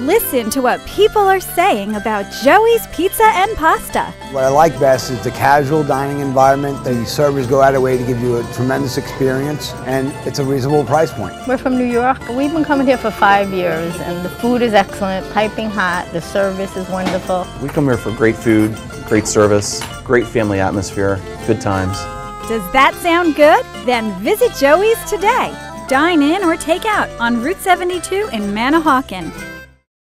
listen to what people are saying about Joey's Pizza and Pasta. What I like best is the casual dining environment. The servers go out of their way to give you a tremendous experience, and it's a reasonable price point. We're from New York. We've been coming here for 5 years, and the food is excellent, piping hot, the service is wonderful. We come here for great food, great service, great family atmosphere, good times. Does that sound good? Then visit Joey's today. Dine in or take out on Route 72 in Manahawkin.